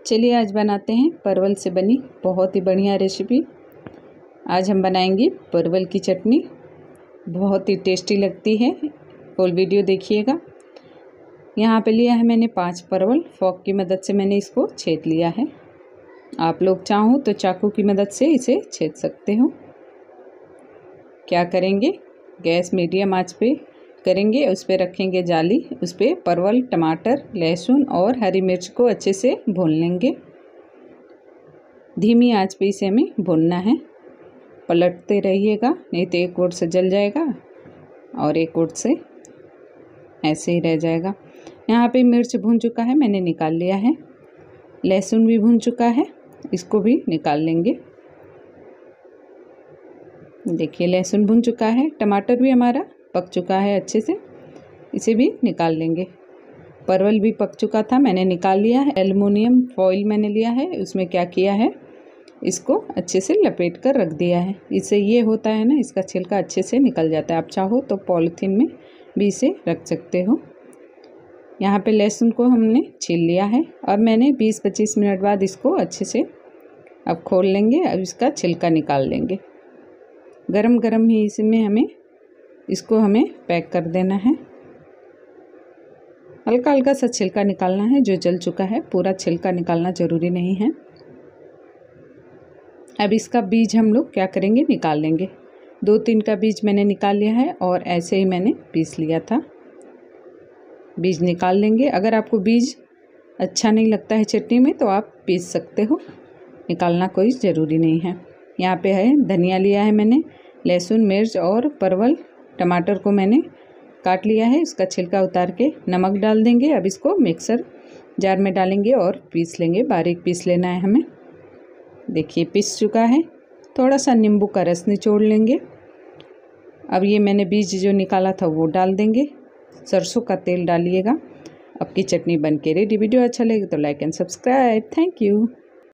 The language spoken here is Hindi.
चलिए आज बनाते हैं परवल से बनी बहुत ही बढ़िया रेसिपी। आज हम बनाएंगे परवल की चटनी, बहुत ही टेस्टी लगती है। फुल वीडियो देखिएगा। यहाँ पे लिया है मैंने 5 परवल। फोक की मदद से मैंने इसको छेद लिया है। आप लोग चाहो तो चाकू की मदद से इसे छेद सकते हो। क्या करेंगे, गैस मीडियम आंच पे करेंगे, उस पर रखेंगे जाली, उस पर परवल, टमाटर, लहसुन और हरी मिर्च को अच्छे से भून लेंगे। धीमी आंच पे इसे हमें भूनना है। पलटते रहिएगा, नहीं तो एक ओर से जल जाएगा और एक ओर से ऐसे ही रह जाएगा। यहाँ पे मिर्च भून चुका है, मैंने निकाल लिया है। लहसुन भी भून चुका है, इसको भी निकाल लेंगे। देखिए लहसुन भून चुका है। टमाटर भी हमारा पक चुका है अच्छे से, इसे भी निकाल लेंगे। परवल भी पक चुका था, मैंने निकाल लिया है। एल्युमिनियम फॉइल मैंने लिया है, उसमें क्या किया है, इसको अच्छे से लपेट कर रख दिया है। इससे ये होता है ना, इसका छिलका अच्छे से निकल जाता है। आप चाहो तो पॉलीथीन में भी इसे रख सकते हो। यहाँ पे लहसुन को हमने छील लिया है। अब मैंने 20-25 मिनट बाद इसको अच्छे से अब खोल लेंगे। अब इसका छिलका निकाल लेंगे। गरम गरम ही इसमें हमें पैक कर देना है। हल्का हल्का सा छिलका निकालना है, जो जल चुका है। पूरा छिलका निकालना ज़रूरी नहीं है। अब इसका बीज हम लोग क्या करेंगे, निकाल लेंगे। 2-3 का बीज मैंने निकाल लिया है और ऐसे ही मैंने पीस लिया था। बीज निकाल लेंगे। अगर आपको बीज अच्छा नहीं लगता है चटनी में तो आप पीस सकते हो, निकालना कोई ज़रूरी नहीं है। यहाँ पे है धनिया लिया है मैंने, लहसुन, मिर्च और परवल, टमाटर को मैंने काट लिया है। इसका छिलका उतार के नमक डाल देंगे। अब इसको मिक्सर जार में डालेंगे और पीस लेंगे। बारीक पीस लेना है हमें। देखिए पीस चुका है। थोड़ा सा नींबू का रस निचोड़ लेंगे। अब ये मैंने बीज जो निकाला था वो डाल देंगे। सरसों का तेल डालिएगा। आपकी चटनी बन के रेडी। वीडियो अच्छा लगे तो like and subscribe. Thank you.